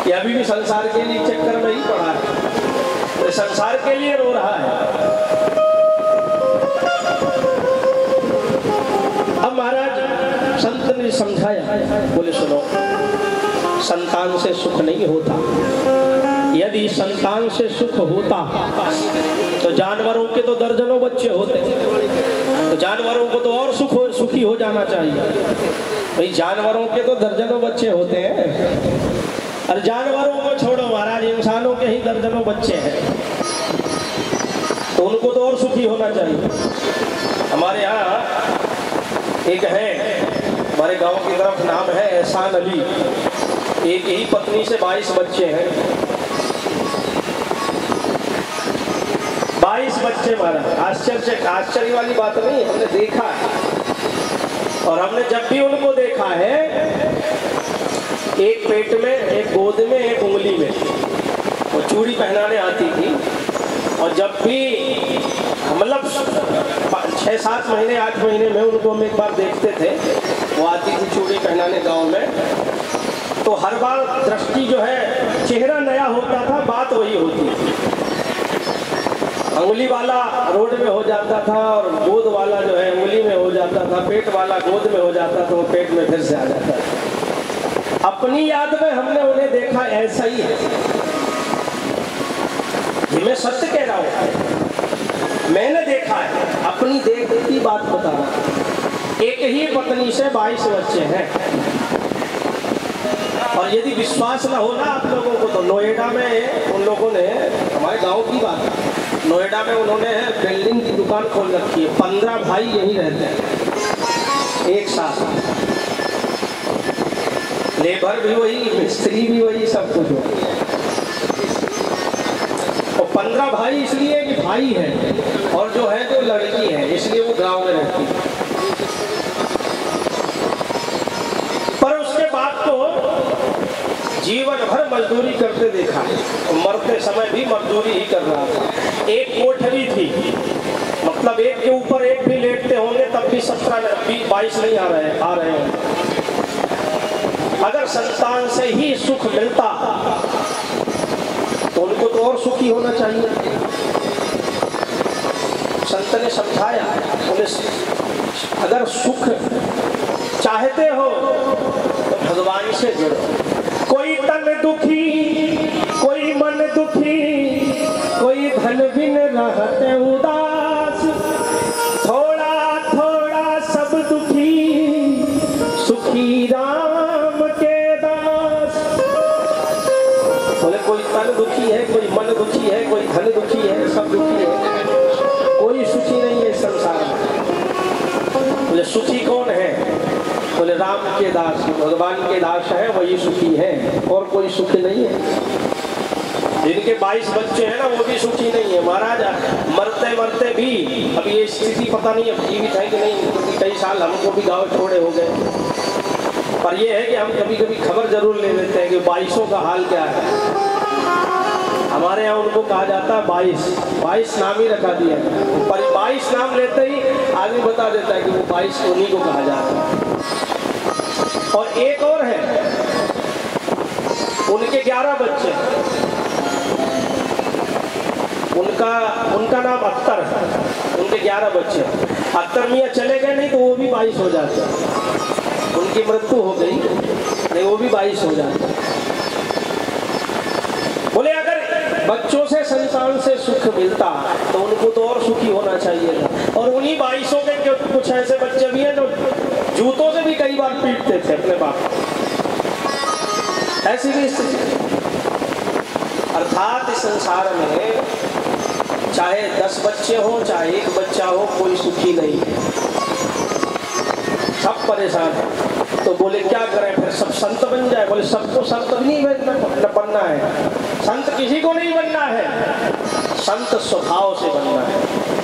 ये अभी भी संसार के लिए चक्कर में ही पड़ा है, ये संसार के लिए रो रहा है। अब महाराज संत ने समझाया, बोले सुनो, संतान से सुख नहीं होता। यदि संतान से सुख होता तो जानवरों के तो दर्जनों बच्चे होते, तो जानवरों को तो और सुखी हो जाना चाहिए। भाई जानवरों के तो दर्जनों बच्चे होते हैं, और जानवरों को छोड़ो महाराज, इंसानों के ही दर्जनों बच्चे हैं, तो उनको तो और सुखी होना चाहिए। हमारे यहाँ एक है, हमारे गांव की तरफ, नाम है एहसान अली। एक ही पत्नी से 22 बच्चे हैं, 22 बच्चे महाराज। आश्चर्य वाली बात नहीं, हमने देखा है। और हमने जब भी उनको देखा है, एक पेट में, एक गोद में, एक उंगली में, वो चूड़ी पहनाने आती थी। और जब भी मतलब 6-7 महीने 8 महीने में उनको हम एक बार देखते थे, वो आती थी चूड़ी पहनाने गांव में, तो हर बार दृष्टि जो है, चेहरा नया होता था, बात वही होती थी। उंगली वाला रोड में हो जाता था, और गोद वाला जो है उंगली में हो जाता था, पेट वाला गोद में हो जाता था, वो पेट में फिर से आ जाता था। अपनी याद में हमने उन्हें देखा ऐसा ही है। ये मैं सत्य कह रहा हूं, मैंने देखा है, अपनी देख की बात बता रहा हूं। एक ही पत्नी से 22 बच्चे हैं। और यदि विश्वास ना हो ना आप लोगों को, तो नोएडा में उन लोगों ने, हमारे गांव की बात, नोएडा में उन्होंने बिल्डिंग की दुकान खोल रखी है। 15 भाई यहीं रहते हैं एक साथ, लेबर भी वही, मिस्त्री भी वही, सब कुछ वही। और 15 भाई इसलिए कि भाई है, और जो है जो लड़की है, इसलिए वो गांव में रहती है। पर उसके बाद तो जीवन भर मजदूरी करते देखा, मरते समय भी मजदूरी ही कर रहा था। एक कोठरी थी, मतलब एक के ऊपर एक भी लेटते होंगे तब भी 17-22 नहीं आ रहे होंगे। अगर संतान से ही सुख मिलता तो उनको तो और सुखी होना चाहिए। संत ने समझाया, बोले अगर सुख चाहते हो तो भगवान से जुड़ो। कोई तन दुखी, कोई मन दुखी, कोई धन बिन रहते उदास, थोड़ा थोड़ा सब दुखी, सुखी राम के दास। बोले कोई तन दुखी है, कोई मन दुखी है, कोई धन दुखी है, सब दुखी है, कोई सुखी नहीं है संसार में। बोले सुखी कौन है? बोले राम के दास, भगवान के दास है, वही सुखी है, और कोई सुखी नहीं है। जिनके 22 बच्चे हैं ना, वो भी सुखी नहीं है महाराज। मरते मरते भी, अब ये स्थिति पता नहीं अब जीवित है कि नहीं, क्योंकि कई साल हमको भी गाँव छोड़े हो गए। पर ये है कि हम कभी कभी खबर जरूर ले लेते हैं कि 22 का हाल क्या है। हमारे यहाँ उनको कहा जाता है 22 नाम ही रखा दिया, पर 22 नाम लेते ही आदमी बता देता है कि वो 22 उन्हीं को कहा जाता है। और एक और है, उनके 11 बच्चे, उनका नाम अख्तर है, उनके 11 बच्चे। अख्तर मियाँ चले गए नहीं तो वो भी 22 हो जाते, उनकी मृत्यु हो गई नहीं वो भी 22 हो जाते। बोले अगर बच्चों से, संतान से सुख मिलता तो उनको तो और सुखी होना चाहिए था। और उन्हीं 22 के कुछ ऐसे बच्चे भी हैं जो जूतों से भी कई बार पीटते थे अपने बाप को। ऐसी भी स्थिति। अर्थात इस संसार में चाहे 10 बच्चे हो, चाहे 1 बच्चा हो, कोई सुखी नहीं है, सब परेशान है। तो बोले क्या करें फिर, सब संत बन जाए? बोले सबको संत नहीं बनना है, संत किसी को नहीं बनना है, संत स्वभाव से बनना है।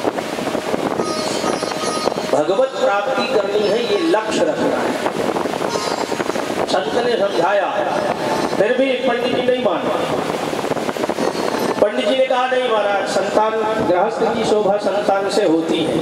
भगवत प्राप्ति करनी है, ये लक्ष्य रखना है। संत ने समझाया, फिर भी पंडित जी नहीं माना। पंडित जी ने कहा नहीं महाराज, संतान, गृहस्थ की शोभा संतान से होती है।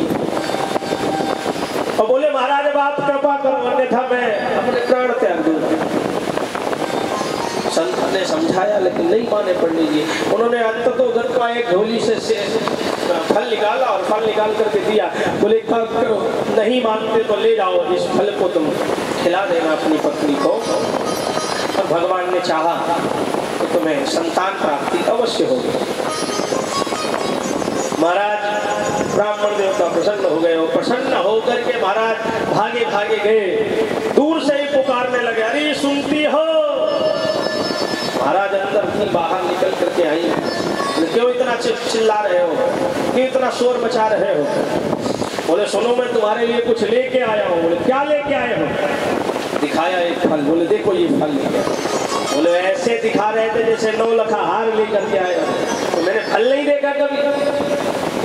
और बोले महाराज अब आप कृपा करो, अन्यथा मैं अपने प्राण त्याग दूंगा। संत हमने समझाया लेकिन नहीं माने पंडित जी। उन्होंने अंत तो घर का एक झोली से फल निकाला और फल निकाल करके दिया। बोले काम करो, नहीं मानते तो ले जाओ, इस फल को तुम खिला देना अपनी पत्नी को, और भगवान ने चाहा तो तुम्हें संतान प्राप्ति अवश्य होगी। महाराज ब्राह्मण देवता प्रसन्न हो गए, और प्रसन्न होकर के महाराज भागे भागे गए, दूर से ही पुकारने लगे, अरे सुनती हो? महाराज अंदर थी, बाहर निकल करके आई, क्यों इतना चिल्ला रहे हो, क्यों इतना शोर मचा रहे हो? बोले सुनो मैं तुम्हारे लिए कुछ लेके आया हूँ। बोले क्या लेके आए हो? दिखाया एक फल। बोले देखो ये फल लेके। बोले ऐसे दिखा रहे थे जैसे 9 लखा हार लेकर के आए हो, तो मैंने फल नहीं देखा कभी।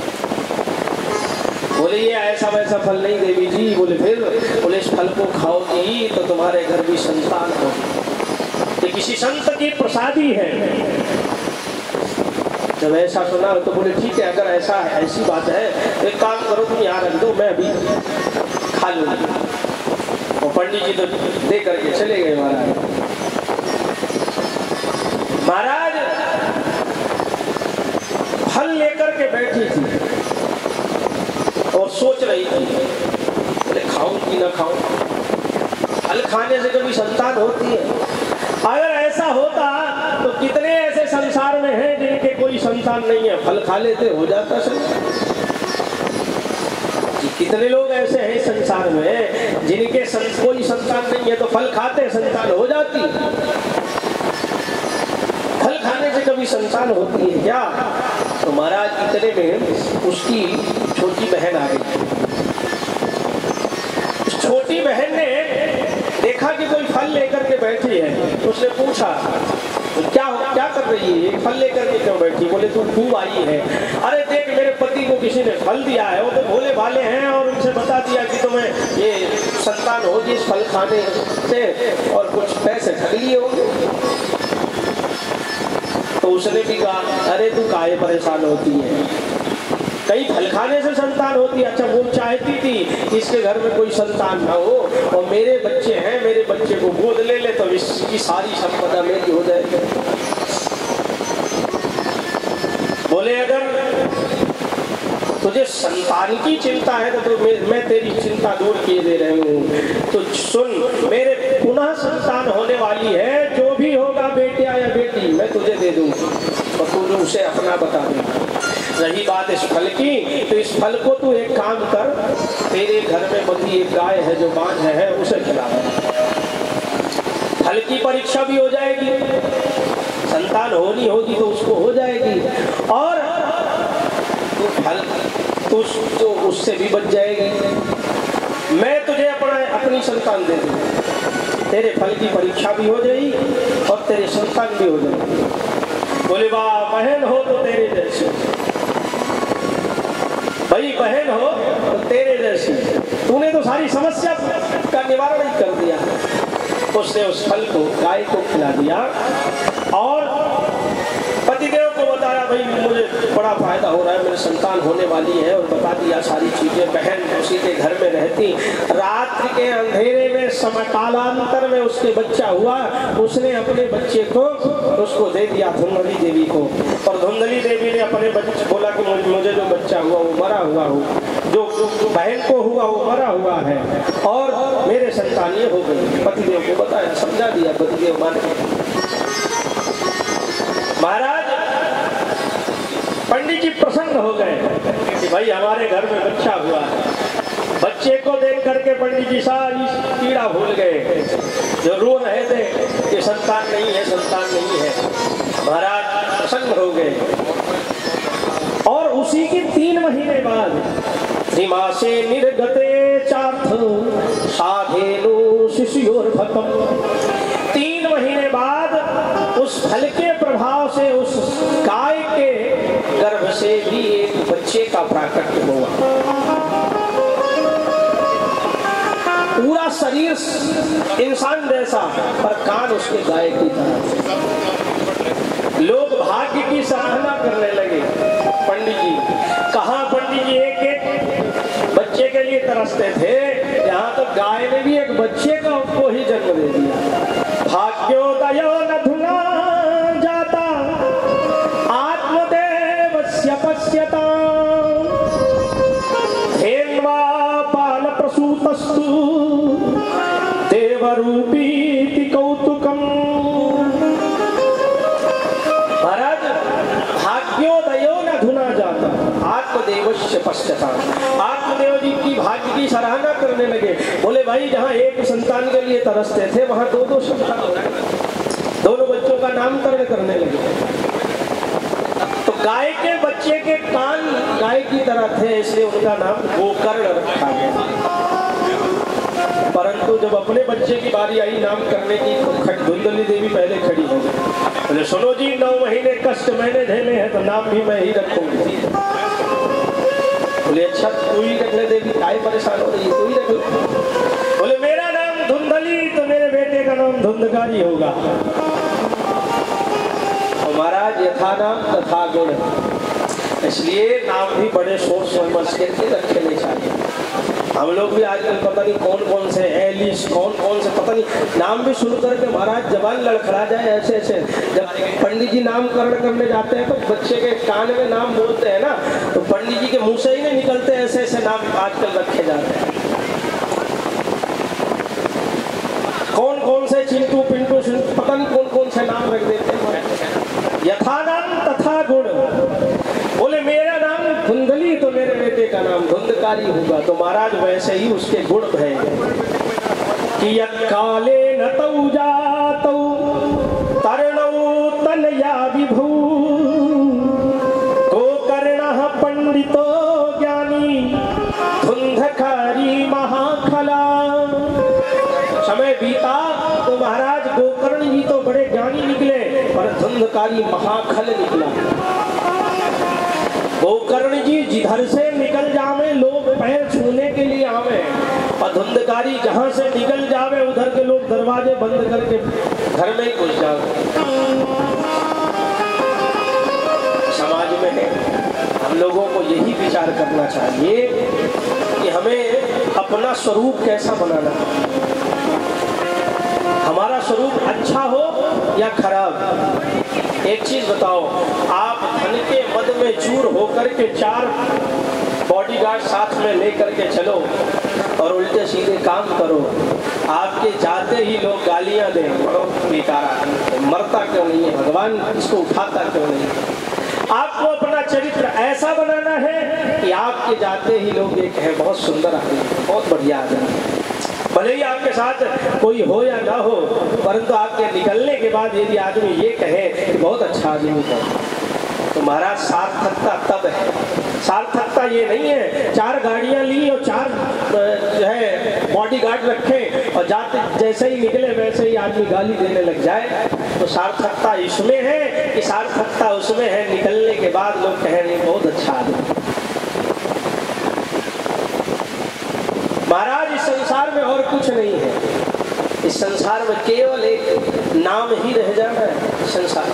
बोले ये ऐसा वैसा फल नहीं देवी जी। बोले फिर? बोले इस फल को खाओगी तो तुम्हारे घर भी संतान हो, ये किसी संत की प्रसादी है। जब ऐसा सुना तो बोले ठीक है, अगर ऐसा है, ऐसी बात है तो एक काम करो, तुम यहाँ रख दो, मैं अभी खा लूंगी। और पंडित जी तो दे करके चले गए। महाराज फल लेकर के बैठी थी और सोच रही थी, बोले खाऊं कि ना खाऊं, फल खाने से कभी संतान होती है? अगर ऐसा होता तो कितने ऐसे संसार में हैं जिनके कोई संतान नहीं है, फल खा लेते हो जाता संतान। कितने लोग ऐसे हैं संसार में जिनके कोई संतान नहीं है, तो फल खाते संतान हो जाती। फल खाने से कभी संतान होती है क्या? तो महाराज इतने में उसकी छोटी बहन आ गई। छोटी बहन ने देखा कि कोई फल लेकर के बैठी है, तो उसने पूछा क्या कर रही है, ये फल लेकर के क्यों बैठी? बोले तू खूब आई है। अरे देख मेरे पति को किसी ने फल दिया है, वो तो भोले भाले हैं, और उनसे बता दिया कि तुम्हें ये संतान होगी इस फल खाने से, और कुछ पैसे ठग लिए होंगे। तो उसने भी कहा अरे तू काहे परेशान होती है, कई फल खाने से संतान होती है। अच्छा वो चाहती थी कि इसके घर में कोई संतान ना हो, और मेरे बच्चे हैं, मेरे बच्चे को गोद ले ले तो इसकी सारी संपदा मेरी हो जाएगी। बोले अगर तुझे संतान की चिंता है तो मैं तेरी चिंता दूर किए दे रही हूँ। तो सुन, मेरे पुनः संतान होने वाली है, जो भी होगा बेटा या बेटी मैं तुझे दे दूंगा, और तू उसे अपना बता देगा। रही बात इस फल की, तो इस फल को तू एक काम कर, तेरे घर में बंधी एक गाय है जो बांझ है, उसे खिला। फल की परीक्षा भी हो जाएगी, संतान होनी होगी तो उसको हो जाएगी, और तू तो उससे भी बच जाएगी। मैं तुझे अपनी संतान दे दूँ, तेरे फल की परीक्षा भी हो जाएगी और तेरे संतान भी हो जाएगी। बोले वाह, बहन हो तो तेरे जैसी, भाई बहन हो तो तेरे जैसी, तूने तो सारी समस्या का निवारण ही कर दिया। उसने उस फल को गाय को खिला दिया, और पतिदेव को बताया भाई मुझे बड़ा फायदा हो रहा है, मेरी संतान होने वाली है, और बता दिया सारी चीजें। बहन उसी के घर में रहती, रात्रि के अंधेरे में समकालांतर में उसके बच्चा हुआ, उसने अपने बच्चे को उसको दे दिया धुंधली देवी को, और धुंधली देवी ने अपने बच्चे बोला कि मुझे जो बच्चा हुआ वो मरा हुआ हो, जो बहन को हुआ वो मरा हुआ है, और मेरे संतान ये हो गई। पतिदेव को बताया, समझा दिया, पतिदेव मान गए। महाराज पंडित जी प्रसन्न हो गए कि भाई हमारे घर में बच्चा हुआ है। बच्चे को देख करके पंडित जी सारी पीड़ा भूल गए, जो रो रहे थे कि संतान नहीं है, संतान नहीं है। महाराज प्रसन्न हो गए, और उसी के 3 महीने बाद त्रिमासे निर्गते चार्थ साधेनु शिशुयोर्भकम्, 3 महीने बाद उस फल के प्रभाव से उस गाय के गर्भ से भी एक बच्चे का प्राकट्य हुआ। पूरा शरीर इंसान जैसा, पर कान उसके गाय की तरह। लोग भाग्य की सराहना करने लगे। पंडित जी कहाँ, पंडित जी एक बच्चे के लिए तरसते थे, यहाँ तो गाय ने भी एक बच्चे का उसको ही जन्म दे दिया। भाग्योदयो नधुना भाग्यवश्य पश्चाताम। आत्मदेव जी की भाग्य की सराहना करने लगे। बोले भाई जहाँ एक संतान के लिए तरसते थे वहाँ दो दो संतान हो गए। दोनों बच्चों का नामकरण करने लगे। तो गाय के बच्चे के कान गाय की तरह थे, इसलिए उनका नाम गोकर्ण रखा गया। परंतु जब अपने बच्चे की बारी आई नाम करने की तो धुंधली देवी पहले खड़ी हो गई। बोले सुनो जी 9 महीने कष्ट मैंने झेले हैं तो नाम भी मैं ही रखूंगी। बोले अच्छा तू ही रख ले देवी, काय परेशान हो रही है, तू ही रख ले। बोले मेरा नाम धुंधली तो मेरे बेटे का नाम धुंधकारी होगा। और महाराज यथा नाम तथा गुण, इसलिए नाम भी बड़े सोच समझ के रखने चाहिए। हम लोग भी आजकल पता नहीं कौन कौन से एलिस कौन कौन से पता नहीं नाम भी सुन करके महाराज जबान लड़खड़ा जाए ऐसे ऐसे। जब पंडित जी नामकरण करने जाते हैं तो बच्चे के कान में नाम बोलते हैं ना, तो पंडित जी के मुंह से ही नहीं निकलते, ऐसे ऐसे नाम आजकल रखे जाते हैं। कौन कौन से चिंटू पिंटू पता नहीं कौन कौन से नाम रख देते हैं। यथा नाम तथा गुण। बोले मेरा नाम धुंधली तो मेरे बेटे का नाम धुंधकारी होगा। तो महाराज वैसे ही उसके गुण है कि काले न तौ जातौ तरणौ तनया विभू गोकर्णः पंडितो ज्ञानी धुंधकारी महाखला। समय बीता तो महाराज गोकर्ण जी तो बड़े ज्ञानी निकले पर धुंधकारी महाखल निकला। गोकर्ण जी जिधर से निकल जावे लोग पैर छूने के लिए आवे, और धुंधकारी जहां से निकल जावे उधर के लोग दरवाजे बंद करके घर में ही घुस जावे। समाज में है, हम लोगों को यही विचार करना चाहिए कि हमें अपना स्वरूप कैसा बनाना है। हमारा स्वरूप अच्छा हो या खराब। एक चीज बताओ, आप धन के मद में चूर होकर के 4 बॉडीगार्ड साथ में लेकर के चलो और उल्टे सीधे काम करो, आपके जाते ही लोग गालियां दें, बड़ो बेकार आदमी, मरता क्यों नहीं है, भगवान इसको उठाता क्यों नहीं है। आपको अपना चरित्र ऐसा बनाना है कि आपके जाते ही लोग ये कहें बहुत सुंदर आदमी, बहुत बढ़िया आदमी। भले ही आपके साथ कोई हो या ना हो, परंतु आपके निकलने के बाद यदि आदमी ये कहे कि बहुत अच्छा आदमी है, तो महाराज सार्थकता तब है। सार्थकता ये नहीं है 4 गाड़ियां ली और 4 जो है बॉडीगार्ड रखे और जाते जैसे ही निकले वैसे ही आदमी गाली देने लग जाए। तो सार्थकता इसमें है कि सार्थकता उसमें है निकलने के बाद लोग कह रहे बहुत अच्छा आदमी। महाराज इस संसार में और कुछ नहीं है। इस संसार में केवल एक नाम ही रह जाना है। संसार,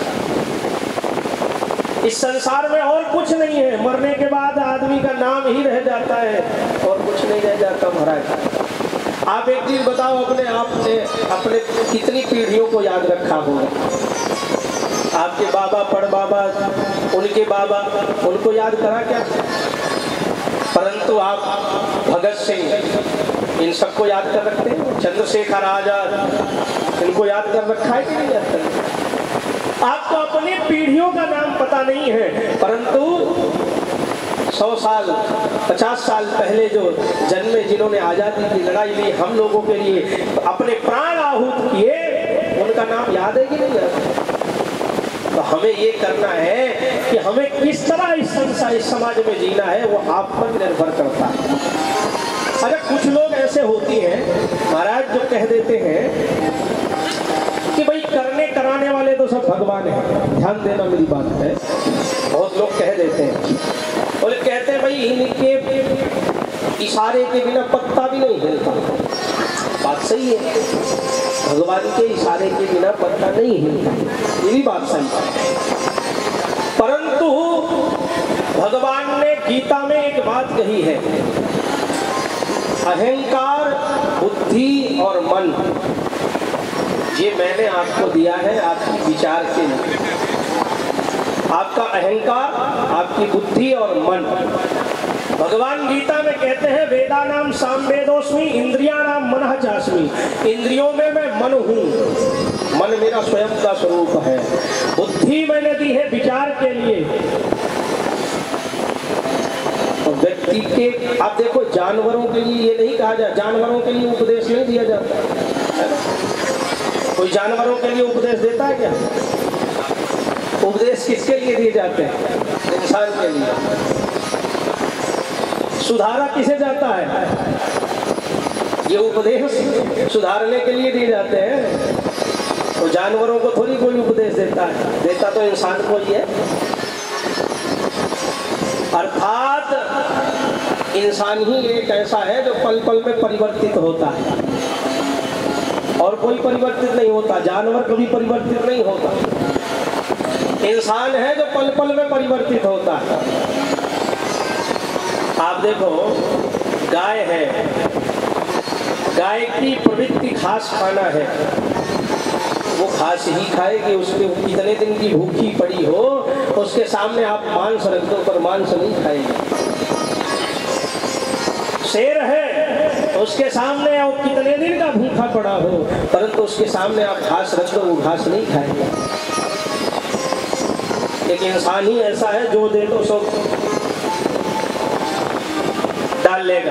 इस संसार में और कुछ नहीं है। मरने के बाद आदमी का नाम ही रह जाता है और कुछ नहीं रह जाता। महाराज आप एक चीज बताओ, अपने आप से अपने कितनी पीढ़ियों को याद रखा होगा। आपके बाबा पड़बाबा, उनके बाबा, उनको याद करा क्या? परंतु आप भगत सिंह इन सबको याद कर रखते हैं, चंद्रशेखर आजाद इनको याद कर रखा है कि नहीं याद कर? आपको अपनी पीढ़ियों का नाम पता नहीं है, परंतु 100 साल 50 साल पहले जो जन्मे, जिन्होंने आजादी की लड़ाई ली हम लोगों के लिए, अपने प्राण आहूत किए, उनका नाम याद है कि नहीं याद? तो हमें ये करना है कि हमें किस तरह इस समाज में जीना है, वो आप पर निर्भर करता है। अगर कुछ लोग ऐसे होती हैं महाराज जो कह देते हैं कि भाई करने कराने वाले तो सब भगवान है, ध्यान देना मेरी बात है। बहुत लोग कह देते हैं, बोले कहते हैं भाई इनके इशारे के बिना पत्ता भी नहीं हिलता। बात सही है, भगवान के इशारे के बिना पत्ता नहीं हिलता, ये भी बात सही है। परंतु भगवान ने गीता में एक बात कही है, अहंकार, बुद्धि और मन, ये मैंने आपको दिया है आपकी विचार के लिए। आपका अहंकार, आपकी बुद्धि और मन। भगवान गीता में कहते हैं वेदानाम सामवेदोस्मि इंद्रियाणाम मनः चास्मि। इंद्रियों में मैं मन हूँ, मन मेरा स्वयं का स्वरूप है। बुद्धि मैंने दी है विचार के लिए। तो व्यक्ति के, आप देखो जानवरों के लिए ये नहीं कहा जाए, जानवरों के लिए उपदेश नहीं दिया जाता। कोई जानवरों के लिए उपदेश देता है क्या? उपदेश किसके लिए दिए जाते हैं? इंसान के लिए। सुधारा किसे जाता है? ये उपदेश सुधारने के लिए दिए जाते हैं। तो जानवरों को थोड़ी कोई उपदेश देता है, देता तो इंसान को ही है। अर्थात इंसान ही एक ऐसा है जो पल पल में परिवर्तित होता है, और कोई परिवर्तित नहीं होता। जानवर कभी परिवर्तित नहीं होता, इंसान है जो पल पल में परिवर्तित होता है। आप देखो गाय है, गाय की प्रवृत्ति घास खाना है, वो घास ही खाएगी। उसके कितने दिन की भूखी पड़ी हो, उसके सामने आप मांस रख दो पर मांस नहीं खाएगी। शेर है, उसके सामने आप कितने दिन का भूखा पड़ा हो, परंतु उसके सामने आप घास रख दो, वो घास नहीं खाएगा। एक इंसान ही ऐसा है जो दे दो सो डाल लेगा,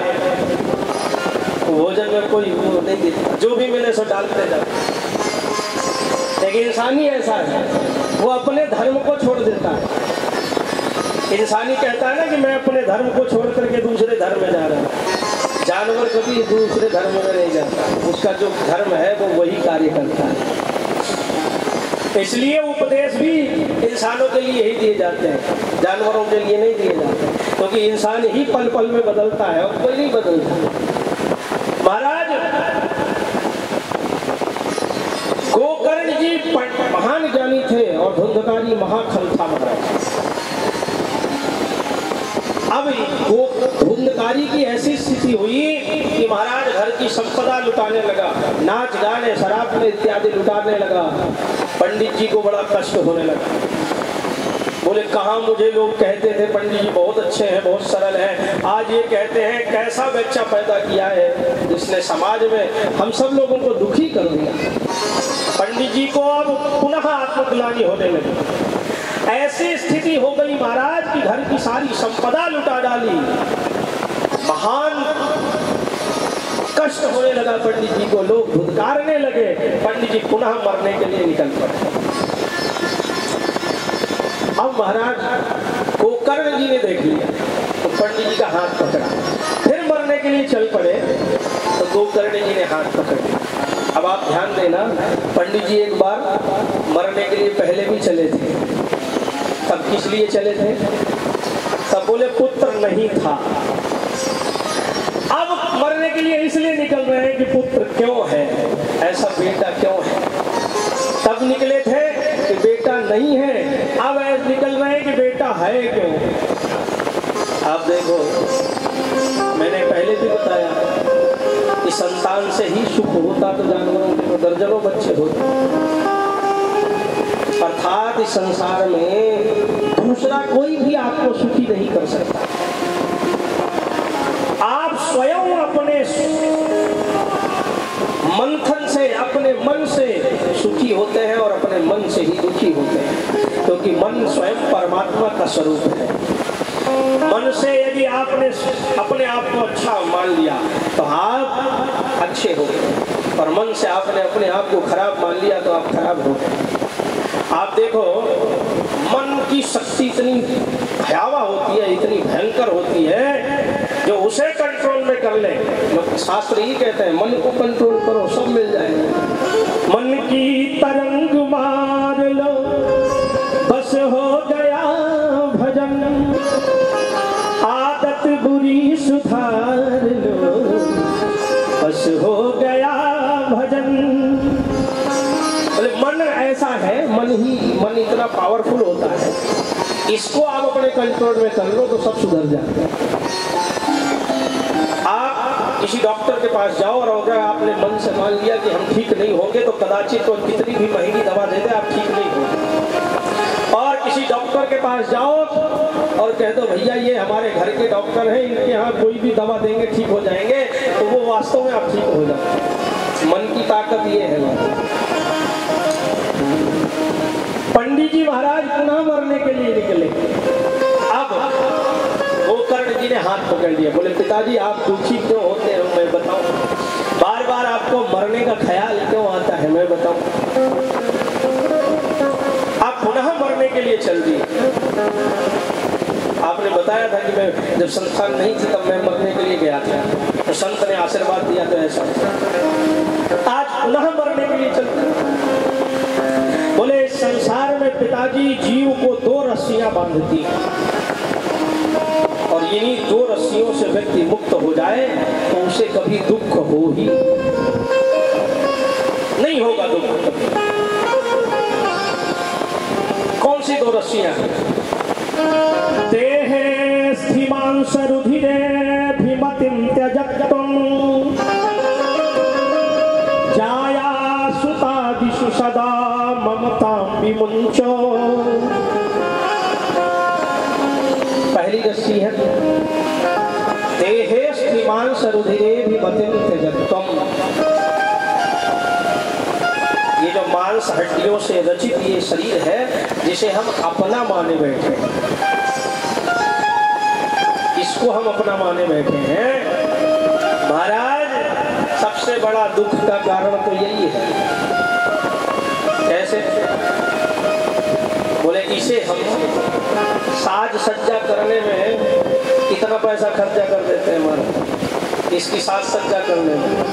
भोजन में कोई वो नहीं देता, जो भी मिले सो डालते जाओ। लेकिन इंसान ही ऐसा है, वो अपने धर्म को छोड़ देता है। इंसानी कहता है ना कि मैं अपने धर्म को छोड़ करके दूसरे धर्म में जा रहा हूँ। जानवर कभी दूसरे धर्म में नहीं जाता, उसका जो धर्म है वो वही कार्य करता है। इसलिए उपदेश भी इंसानों के लिए ही दिए जाते हैं, जानवरों के लिए नहीं दिए जाते, क्योंकि इंसान ही पल पल में बदलता है और कोई नहीं बदलता। महाराज गोकर्ण जी महान ज्ञानी थे और धुंधकारी महाखल था महाराज। अब धुंधकारी की ऐसी स्थिति हुई कि महाराज घर की संपदा लुटाने लगा, नाच गाने शराब में इत्यादि लुटाने लगा। पंडित जी को बड़ा कष्ट होने लगा। बोले कहाँ मुझे लोग कहते थे पंडित जी बहुत अच्छे हैं, बहुत सरल हैं, आज ये कहते हैं कैसा बच्चा पैदा किया है जिसने समाज में हम सब लोगों को दुखी कर दिया। पंडित जी को अब पुनः आत्मग्लानि होने लगी। ऐसी स्थिति हो गई महाराज की घर की सारी संपदा लुटा डाली। महान कष्ट होने लगा पंडित जी को, लोग धुतकारने लगे। पंडित जी पुनः मरने के लिए निकल पड़े। अब महाराज गोकर्ण जी ने देख लिया तो पंडित जी का हाथ पकड़ा, फिर मरने के लिए चल पड़े तो गोकर्ण जी ने हाथ पकड़ लिया। अब आप ध्यान देना, पंडित जी एक बार मरने के लिए पहले भी चले थे। तब किस लिए चले थे? तब बोले पुत्र नहीं था। अब मरने के लिए इसलिए निकल रहे हैं कि पुत्र क्यों है, ऐसा बेटा क्यों है। तब निकले थे कि बेटा नहीं है, अब ऐसे निकल रहे हैं कि बेटा है क्यों। आप देखो मैंने पहले भी बताया कि संतान से ही सुख होता तो जानवरों के तो दर्जनों बच्चे होते। अर्थात इस संसार में दूसरा कोई भी आपको सुखी नहीं कर सकता। आप स्वयं अपने मंथन से, अपने मन से सुखी होते हैं और अपने मन से ही दुखी होते हैं, क्योंकि मन स्वयं परमात्मा का स्वरूप है। मन से यदि आपने अपने आप को अच्छा मान लिया तो आप अच्छे हो गए, और मन से आपने अपने आप को खराब मान लिया तो आप खराब हो गए। आप देखो मन की शक्ति इतनी भयावह होती है, इतनी भयंकर होती है, जो उसे कंट्रोल में कर ले। लोग शास्त्र ही कहते हैं मन को कंट्रोल करो सब मिल जाएगा। मन की तरंग मार लो बस हो गया भजन, आदत बुरी सुधार लो बस हो गया भजन। मन ऐसा है, मन इतना पावरफुल होता है, इसको आप अपने कंट्रोल में कर लो तो सब सुधर जाता है। आप किसी डॉक्टर के पास जाओ और अगर आपने मन से मान लिया कि हम ठीक नहीं होंगे तो कदाचित तो कितनी भी महंगी दवा दे दे आप ठीक नहीं होंगे। और किसी डॉक्टर के पास जाओ और कह दो भैया ये हमारे घर के डॉक्टर हैं, इनके यहाँ कोई भी दवा देंगे ठीक हो जाएंगे, तो वो वास्तव में आप ठीक हो जाए। मन की ताकत ये है। पंडित जी महाराज पुनः मरने के लिए निकले। अब गोकर्ण जी ने हाथ पकड़ लिया, बोले पिताजी आप दुखी क्यों होते हो मैं बताऊं, बार बार आपको मरने का ख्याल क्यों आता है मैं बताऊं, आप पुनः मरने के लिए चल दिए। आपने बताया था कि मैं जब संतान नहीं थी तब मैं मरने के लिए गया था, तो संत ने आशीर्वाद दिया तो ऐसा, आज पुनः मरने के लिए चलते। बोले संसार में पिताजी जीव को 2 रस्सियां बांधती हैं और इन्हीं 2 रस्सियों से व्यक्ति मुक्त हो जाए तो उसे कभी दुख हो ही नहीं होगा। दुख कौन सी 2 रस्सियां? देहे स्थिमांस रुधिरे भिमतिं त्यजत्वं जाया सुतादिषु सदा ममतां विमुञ्चो। पहली रस्सी है देहे स्थिमांस रुधिरे भिमतिं त्यजत्वं, ये जो मांस हड्डियों से रचित ये शरीर है जिसे हम अपना माने बैठे, इसको हम अपना माने बैठे हैं। महाराज सबसे बड़ा दुख का कारण तो यही है। कैसे? बोले इसे हम साज सज्जा करने में कितना पैसा खर्चा कर देते हैं हमारा, इसकी साज सज्जा करने में।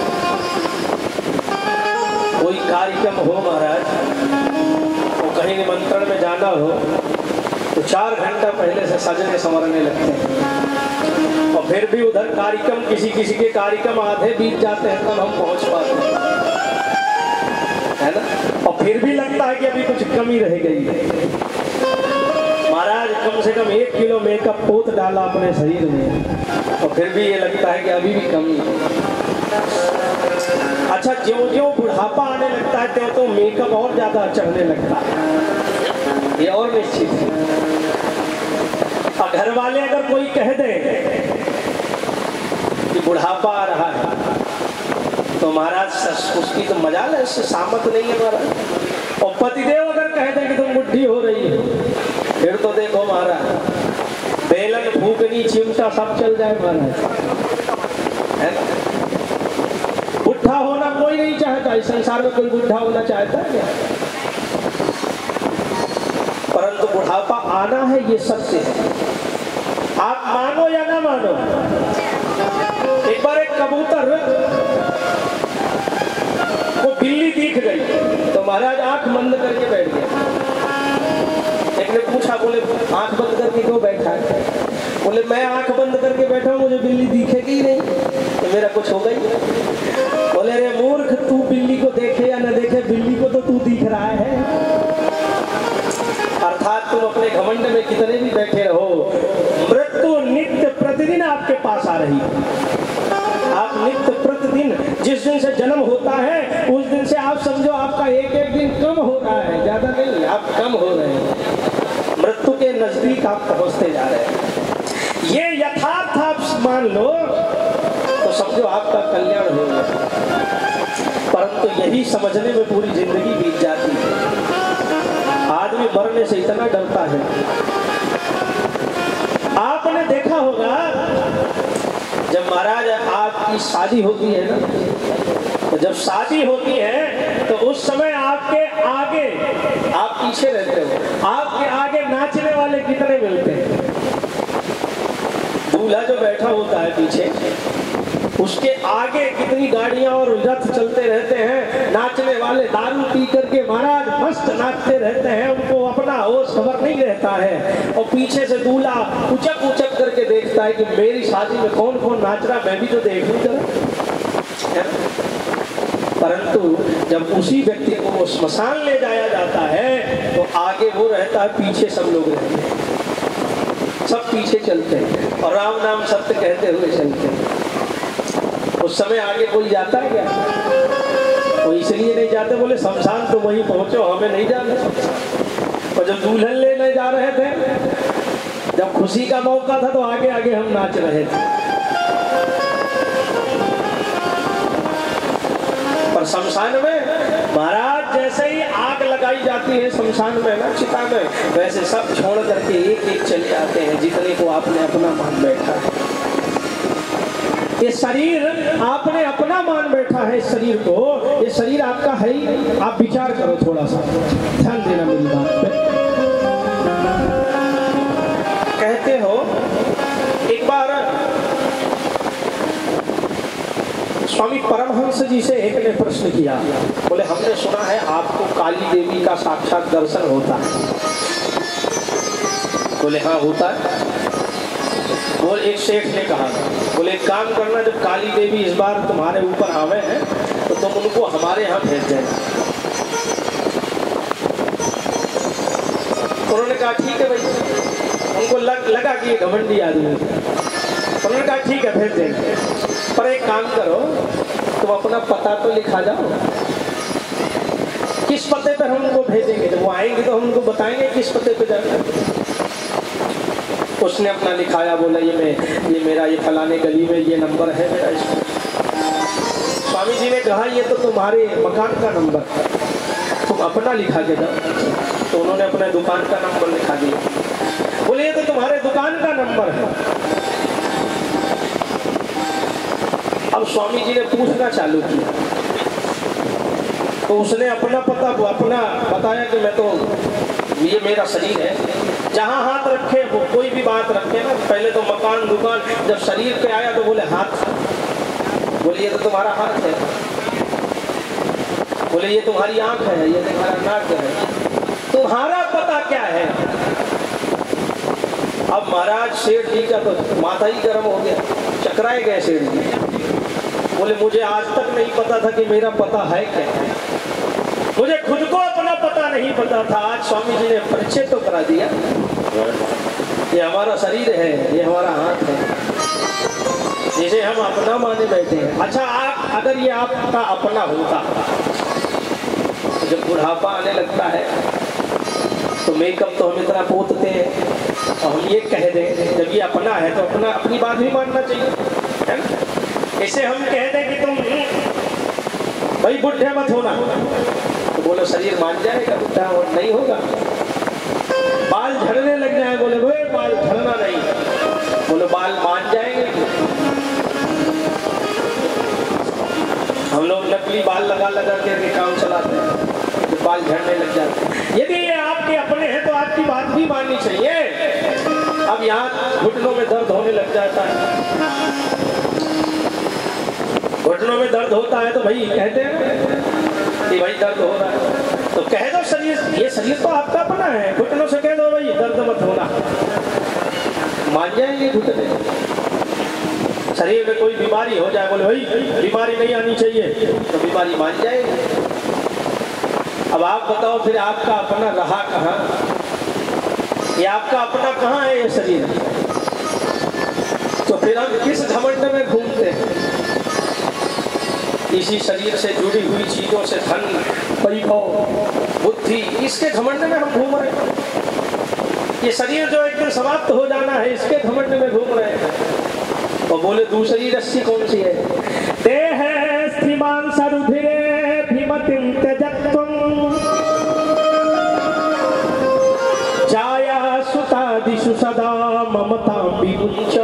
कोई कार्यक्रम हो महाराज, वो कहीं निमंत्रण में जाना हो तो 4 घंटा पहले से सजने संवरने लगते हैं और फिर भी उधर कार्यक्रम किसी के कार्यक्रम आधे बीत जाते हैं तब हम पहुंच पाते हैं, है ना। और फिर भी लगता है कि अभी कुछ कमी रह गई है। महाराज कम से कम 1 किलो मेकअप पोत डाला अपने शरीर में और फिर भी ये लगता है कि अभी भी कमी है। अच्छा, ज्यों-ज्यों बुढ़ापा आने लगता है त्यों तो मेकअप और ज्यादा चढ़ने लगता है, ये और निश्चित है। और घर वाले अगर कोई कह दे कि बुढ़ापा आ रहा है तो महाराज उसकी तो मजाल है, इससे सामत नहीं है महाराज। और पतिदेव अगर कह दे कि तुम बुढ़ी हो रही है फिर तो देखो महाराज, बेलन फूकनी चिमटा सब चल जाए महाराज, है ना। बुढ़ा होना कोई नहीं चाहता, इस संसार में कोई बुढ़ा होना चाहता है, परंतु बुढ़ापा आना है ये सत्य है, आप मानो या ना मानो। एक बार एक कबूतर को बिल्ली दिख गई तो महाराज आंख बंद करके बैठ गया। एक ने पूछा, बोले आंख बंद करके क्यों बैठा है? बोले मैं आंख बंद करके बैठा हूं, मुझे बिल्ली दिखेगी ही नहीं तो मेरा कुछ होगा ही। बोले अरे मूर्ख, तू बिल्ली को देखे या न देखे, बिल्ली को तो तू दिख रहा है। अर्थात तुम अपने घमंड में कितने भी बैठे रहो, मृत्यु नित्य प्रतिदिन आपके पास आ रही है। आप नित्य प्रतिदिन जिस दिन से जन्म होता है उस दिन से आप समझो आपका एक एक दिन कम हो रहा है, ज्यादा नहीं, आप कम हो रहे हैं, मृत्यु के नजदीक आप पहुंचते जा रहे हैं। ये यथार्थ आप मान लो तो समझो आपका कल्याण हो गया, परंतु यही समझने में पूरी जिंदगी बीत जाती है। आदमी मरने से इतना डरता है। आपने देखा होगा जब महाराज आपकी शादी होती है ना, तो जब शादी होती है तो उस समय आपके आगे, आप पीछे रहते हो, आपके आगे नाचने वाले कितने मिलते हैं? दूल्हा जो बैठा होता है पीछे, उसके आगे कितनी गाड़ियां और रथ चलते रहते हैं, नाचने वाले दारू पी करके महाराज मस्त नाचते रहते हैं, उनको अपना होश खबर नहीं रहता है। और पीछे से दूल्हा उचक उचक करके देखता है कि मेरी शादी में कौन कौन नाच रहा, मैं भी तो देख लूं जरा। परंतु जब उसी व्यक्ति को वो स्मशान ले जाया जाता है तो आगे वो रहता है, पीछे सब लोग रहते हैं, सब पीछे चलते हैं और राम नाम सत्य कहते हुए चलते हैं। उस समय आगे कोई जाता है क्या? वो इसलिए नहीं जाते, बोले शमशान तो वहीं पहुंचो, हमें नहीं जाना। और जब दुल्हन लेने जा रहे थे, जब खुशी का मौका था तो आगे आगे हम नाच रहे थे। पर शमशान में महाराज जैसे ही आग लगाई जाती है शमशान में ना, चिता में, वैसे सब छोड़ करके एक एक चले आते हैं जितने को आपने अपना मान बैठा है। ये शरीर आपने अपना मान बैठा है, इस शरीर को, ये शरीर आपका है ही। आप विचार करो, थोड़ा सा ध्यान देना मेरी बात पे। कहते हो एक बार स्वामी परमहंस जी से एक ने प्रश्न किया, बोले हमने सुना है आपको काली देवी का साक्षात दर्शन होता है। बोले हाँ होता है। बोले एक शेख ने कहा, बोले एक काम करना, जब काली देवी इस बार तुम्हारे ऊपर आवे हैं तो तुम उनको हमारे यहाँ भेज देना। उन्होंने कहा ठीक है भाई। उनको लगा कि ये घमंडी आदमी है। उन्होंने कहा ठीक है भेज देंगे, पर एक काम करो, तुम अपना पता तो लिखा जाओ। किस पते पर हम उनको भेजेंगे? जब वो आएंगे तो हम उनको बताएंगे किस पते पे जाना। उसने अपना लिखाया, बोला ये मेरा ये फलाने गली में ये नंबर है मेरा। स्वामी जी ने कहा ये तो तुम्हारे मकान का नंबर है, तुम अपना लिखा के जाओ। तो उन्होंने अपने दुकान का नंबर लिखा दिया। बोले ये तो तुम्हारे दुकान का नंबर है। अब स्वामी जी ने पूछना चालू किया, तो उसने अपना पता अपना बताया कि मैं तो, ये मेरा शरीर है, जहाँ हाथ रखे वो कोई भी बात रखे ना, पहले तो मकान दुकान, जब शरीर पे आया तो बोले हाथ। बोले ये तो तुम्हारा हाथ है। बोले ये तुम्हारी आंख है, ये तुम्हारा नाक है। तुम्हारा पता क्या है? अब महाराज सेठ जी का तो माथा ही गर्म हो गया, चकराए गए सेठ जी। बोले मुझे आज तक नहीं पता था कि मेरा पता है क्या, मुझे खुद को अपना पता नहीं पता था। आज स्वामी जी ने परिचय तो करा दिया, ये हमारा शरीर है, ये हमारा हाथ है, जिसे हम अपना माने बैठे हैं। अच्छा आप, अगर ये आपका अपना होता, जब बुढ़ापा आने लगता है तो मेकअप तो हम इतना पोतते हैं और हम ये कह दें, जब ये अपना है तो अपनी बात भी मानना चाहिए, है ना? इसे हम कह दें कि तुम भाई बुढ़े मत होना, तो बोलो शरीर मान जाएगा, बुढ़ा और नहीं होगा। बाल झड़ने लग जाए, बोले भाई बाल झड़ना नहीं, बोलो बाल मान जाएंगे। हम लोग नकली बाल लगा के काम चलाते हैं, तो बाल झड़ने लग जाते हैं। यदि ये आपके अपने हैं तो आपकी बात भी माननी चाहिए। अब यहाँ घुटनों में दर्द होने लग जाता है, घुटनों में दर्द होता है तो भाई कहते हैं कि भाई दर्द हो रहा है, तो कह दो शरीर, ये शरीर तो आपका अपना है, घुटनों से कह दो भाई दर्द मत होना, मान जाएंगे घुटने। शरीर में कोई बीमारी हो जाए, बोले भाई बीमारी नहीं आनी चाहिए, तो बीमारी मान जाएगी। अब आप बताओ फिर आपका अपना रहा कहाँ? ये आपका अपना कहाँ है ये शरीर? तो फिर हम किस घमंड में घूमते हैं? इसी शरीर से जुड़ी हुई चीजों से धन, वैभव, बुद्धि, इसके घमंड में हम घूम रहे हैं। ये शरीर जो एक दिन समाप्त हो जाना है, इसके घमंड में घूम रहे हैं। और बोले दूसरी रस्सी कौन सी है? देह स्थिमान सरुधिरे भीमतिं त्यजत्वं जाया सुतादिषु सदा ममतां विमुञ्च।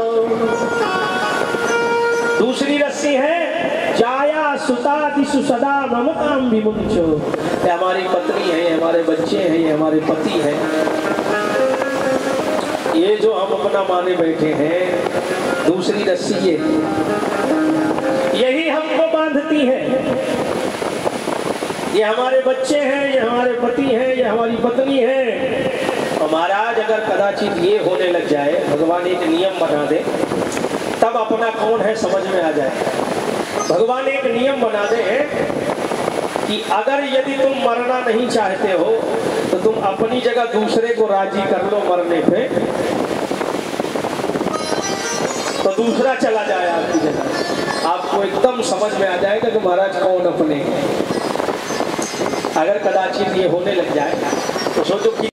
दूसरी रस्सी है जाया सुतादिषु सदा ममतां विमुञ्च। ये हमारी पत्नी है, ये हमारे बच्चे हैं, ये हमारे पति हैं, ये जो हम अपना माने बैठे हैं, दूसरी रस्सी यही हमको बांधती है। ये हमारे बच्चे हैं, ये हमारे पति हैं, ये हमारी पत्नी है। और महाराज अगर कदाचित ये होने लग जाए, भगवान एक नियम बना दे, तब अपना कौन है समझ में आ जाए। भगवान एक नियम बना दे कि अगर यदि तुम मरना नहीं चाहते हो तो तुम अपनी जगह दूसरे को राजी कर लो मरने पे, तो दूसरा चला जाए आपकी जगह, आपको एकदम समझ में आ जाएगा कि महाराज कौन अपने। अगर कदाचित ये होने लग जाए तो सोचो कि